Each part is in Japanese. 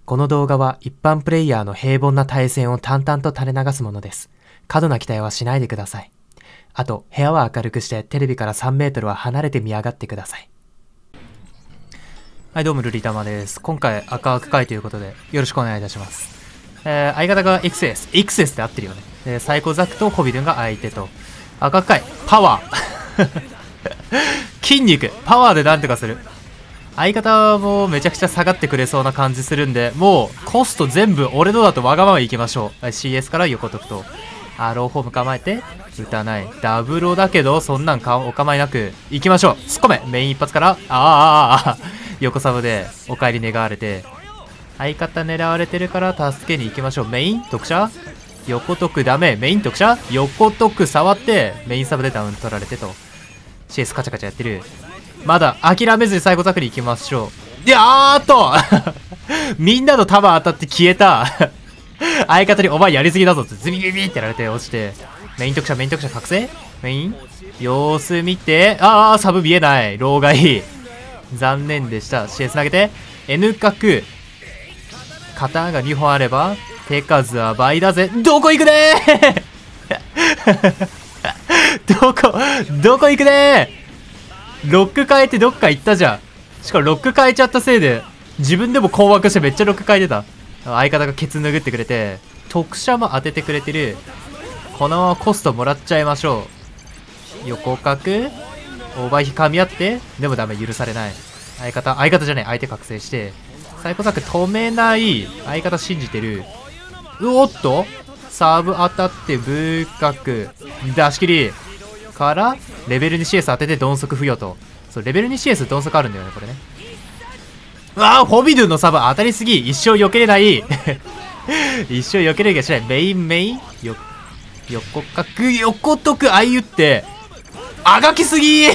この動画は一般プレイヤーの平凡な対戦を淡々と垂れ流すものです。過度な期待はしないでください。あと、部屋は明るくしてテレビから3メートルは離れて見上がってください。はい、どうもルリタマです。今回赤枠会ということでよろしくお願いいたします。相方が XS で合ってるよね。で、サイコザクとホビルンが相手と。赤枠会、パワー筋肉、パワーでなんとかする。相方もめちゃくちゃ下がってくれそうな感じするんで、もうコスト全部俺のだとわがままいきましょう。CS から横解くと。ローホーム構えて、打たない。ダブロだけど、そんなんお構いなく、行きましょう。突っ込めメイン一発から、横サブでお帰り願われて、相方狙われてるから助けに行きましょう。メイン特殊横解くダメ。メイン特殊横解く触って、メインサブでダウン取られてと。CS カチャカチャやってる。まだ諦めずに最後ザクに行きましょう。みんなの弾当たって消えた。相方にお前やりすぎだぞってズビビビってやられて落ちて。メイン特殊覚醒メイン様子見て、サブ見えない。老害。残念でした。CS 投げて、N 角。型が2本あれば、手数は倍だぜ。どこ行くねーどこ行くねーロック変えてどっか行ったじゃん。しかもロック変えちゃったせいで、自分でも困惑してめっちゃロック変えてた。相方がケツ拭ってくれて、特殊も当ててくれてる。このままコストもらっちゃいましょう。横角オーバーヒ噛み合って、でもダメ、許されない。相方じゃねえ、相手覚醒して、サイコザク止めない。相方信じてる。おっとサーブ当たってブー角出し切りからレベル2 CS 当てて鈍足付与と。そう、レベル2 CS 鈍足あるんだよね、これね。ホビドゥのサブ当たりすぎ。一生避けれない一生避けれる気がしない。メイン横角横解くあゆってあがきすぎ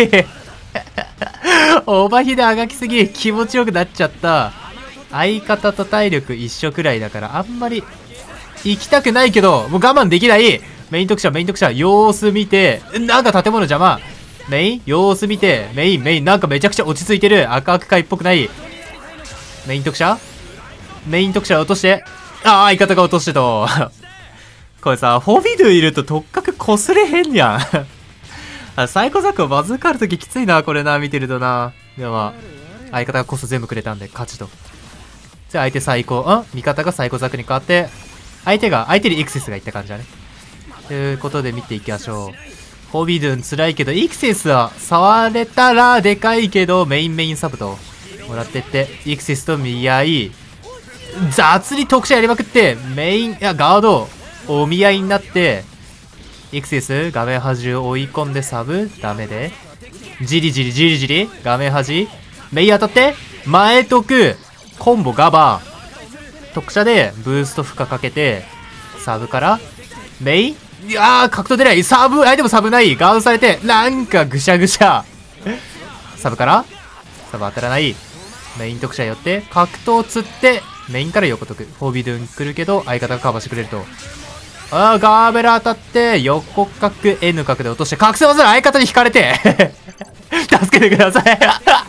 オーバーヒであがきすぎ。気持ちよくなっちゃった。相方と体力一緒くらいだからあんまり行きたくないけど、もう我慢できない。メイン特殊様子見て、なんか建物邪魔。メイン様子見て、メインなんかめちゃくちゃ落ち着いてる。赤く会っぽくない。メイン特殊落として、相方が落としてとこれさ、ホビドゥいると特角こすれへんやんサイコザクをバズーカあるとききついな、これな、見てるとな。でも相方がコスト全部くれたんで勝ちと。じゃあ相手最高、味方がサイコザクに変わって、相手にエクセスがいった感じだね。ということで見ていきましょう。ホビドゥン辛いけど、エクセスは触れたらでかいけど、メインサブともらってって、エクセスと見合い、雑に特殊やりまくって、ガード、お見合いになって、エクセス、画面端を追い込んでサブ、ダメで、じり、画面端、メイン当たって、前得、コンボガバー、特殊でブースト負荷かけて、サブから、メイン格闘出ない。サブ、相手もサブない。ガードされて、なんかぐしゃぐしゃ。サブからサブ当たらない。メイン特殊寄って、格闘釣って、メインから横解く。ホビドゥン来るけど、相方がカバーしてくれると。ガーベラ当たって、横角 N 角で落として、覚醒技の相方に引かれて助けてください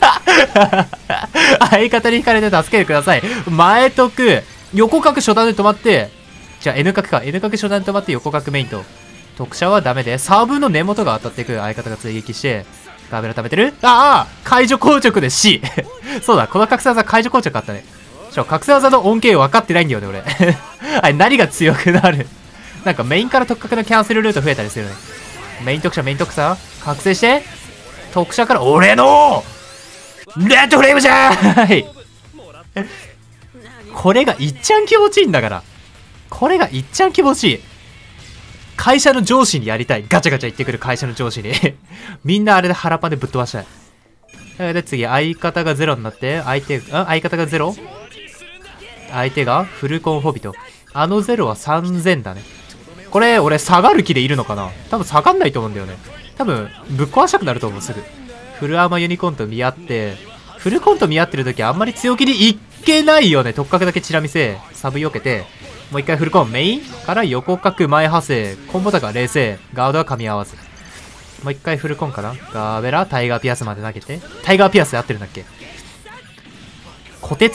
相方に引かれて助けてください。前得、横角初段で止まって、じゃあ N 角初段で止まって横角メインと。特殊はダメで、サーブの根元が当たっていく。相方が追撃して、ガーベラ食べてる。解除硬直で C そうだ、この覚醒技解除硬直あったね。覚醒技の恩恵分かってないんだよね、俺あれ、何が強くなるなんかメインから特角のキャンセルルート増えたりするよね。メイン特殊覚醒して、特殊から俺のレッドフレームじゃーいこれがいっちゃん気持ちいいんだから。会社の上司にやりたい。ガチャガチャ言ってくる会社の上司にみんなあれで腹パンでぶっ飛ばしたい。で次、相方が0になって、相方が 0？ 相手がフルコンホビト。0は3000だね。これ、俺下がる気でいるのかな？多分下がんないと思うんだよね。多分、ぶっ壊したくなると思う、すぐ。フルアーマーユニコーンと見合って、フルコンと見合ってる時あんまり強気にいけないよね。特角だけチラ見せ、サブ避けて、もう一回フルコンメインから横角前派生、コンボ高冷静、ガードは噛み合わず。もう一回フルコンかな。ガーベラ、タイガーピアスまで投げて。タイガーピアスで合ってるんだっけ？虎鉄か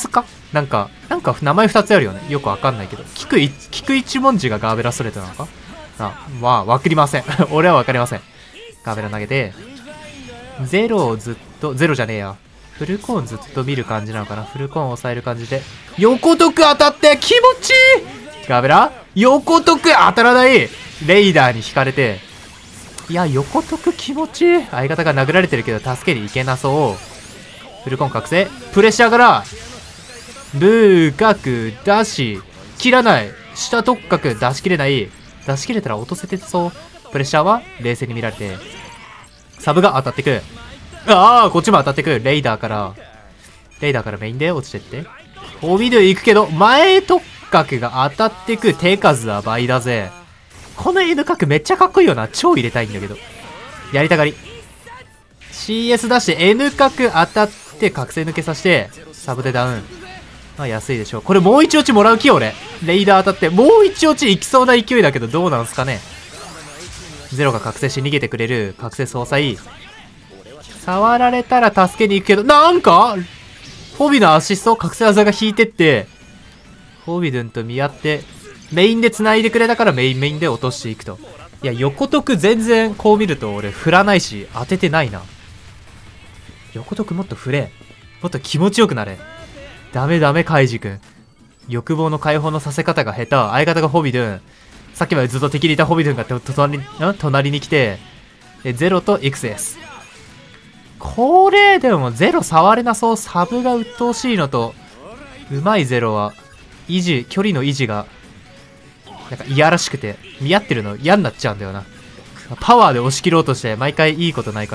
なんか名前2つあるよね。よくわかんないけど。菊一文字がガーベラストレートなのか。まあ、わかりません。俺はわかりません。ガーベラ投げて、ゼロをずっと、ゼロじゃねえや。フルコーンずっと見る感じなのかな。フルコーンを抑える感じで。横得当たって気持ちいい。ガーベラ横得当たらない。レイダーに引かれて。いや、横得気持ちいい。相方が殴られてるけど助けに行けなそう。フルコーン覚醒。プレッシャーから、ブー角出し、切らない。下特角出し切れない。出し切れたら落とせてそう。プレッシャーは冷静に見られて。サブが当たってく。ああ、こっちも当たってく。レイダーからメインで落ちてって。ホビドゥ行くけど、前特角が当たってく。手数は倍だぜ。この N 角めっちゃかっこいいよな。超入れたいんだけど。やりたがり。CS 出して N 角当たって覚醒抜けさせて、サブでダウン。まあ安いでしょう。これもう一落ちもらう気俺。レイダー当たって、もう一落ち行きそうな勢いだけど、どうなんすかね。ゼロが覚醒して逃げてくれる。覚醒総裁。触られたら助けに行くけど、なんかフォビのアシスト覚醒技が引いてって、フォビドゥンと見合って、メインで繋いでくれたからメインで落としていくと。いや、横得全然こう見ると俺振らないし、当ててないな。横得もっと振れ。もっと気持ちよくなれ。ダメ、カイジ君。欲望の解放のさせ方が下手。相方がフォビドゥン。さっきまでずっと敵にいたフォビドゥンが隣に来て、ゼロと XS。これ、でもゼロ触れなそう。サブが鬱陶しいのと、うまいゼロは、距離の維持が、なんかいやらしくて、見合ってるの嫌になっちゃうんだよな。パワーで押し切ろうとして、毎回いいことないから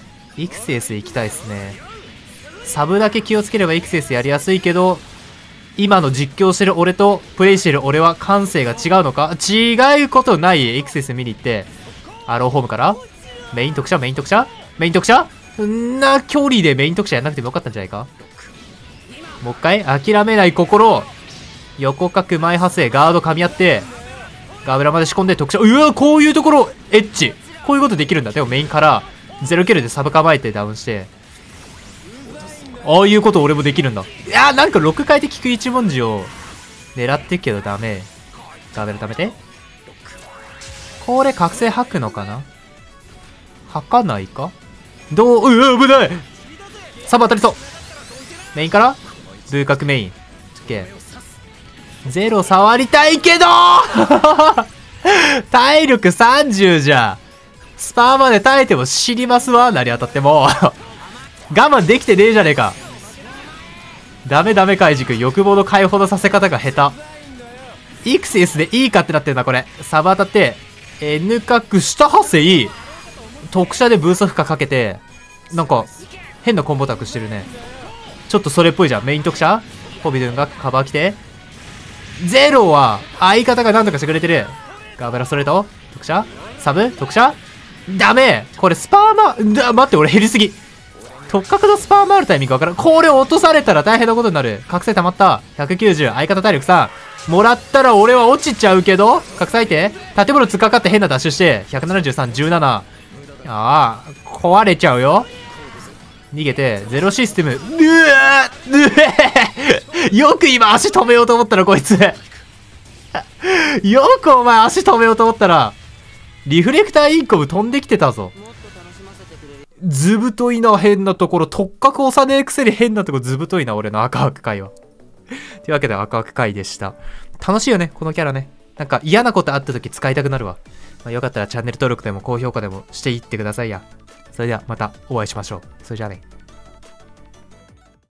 。XS 行きたいっすね。サブだけ気をつければ XS やりやすいけど、今の実況してる俺とプレイしてる俺は感性が違うのか。違うことない。XS 見に行って、アローホームから、メイン特殊んな距離でメイン特殊やんなくてもよかったんじゃないか。もう一回、諦めない心。横角前派生、ガード噛み合って、ガブラまで仕込んで特殊。うわ、こういうところ、エッチ。こういうことできるんだ。でもメインから、0キルでサブ構えてダウンして、ああいうこと俺もできるんだ。いやー、なんか6回で効く一文字を狙ってっけどダメ。ガベル貯めて。これ覚醒吐くのかな。吐かないか。うわ、危ない。サブ当たりそう。メインからブー角メイン。OK。ゼロ触りたいけど体力30じゃ。スパーまで耐えても死にますわ。何当たっても。我慢できてねえじゃねえか。ダメ、カイジ君。欲望の解放のさせ方が下手。イクセスでいいかってなってるな、これ。サブ当たって、N 角下派生、特殊でブースト負荷かけて、なんか、変なコンボタクしてるね。ちょっとそれっぽいじゃん。メイン特殊ホビドゥンがカバー来て。ゼロは、相方が何とかしてくれてる。ガブラストレート特殊サブ特殊ダメ。これスパーマ、待って、俺減りすぎ。特角のスパーマあるタイミングわからん。これ落とされたら大変なことになる。覚醒溜まった。190。相方体力3。もらったら俺は落ちちゃうけど、覚醒相手建物突っかかって変なダッシュして、173、17。ああ、壊れちゃうよ。逃げて、ゼロシステム。よく今足止めようと思ったらこいつ。よくお前足止めようと思ったら、リフレクターインコム飛んできてたぞ。ずぶといな、変なところ。特角押さねえくせに変なとこずぶといな、俺の赤枠回は。というわけで赤枠回でした。楽しいよね、このキャラね。なんか嫌なことあった時使いたくなるわ。まあ、よかったらチャンネル登録でも高評価でもしていってくださいや。それではまたお会いしましょう。それじゃあね。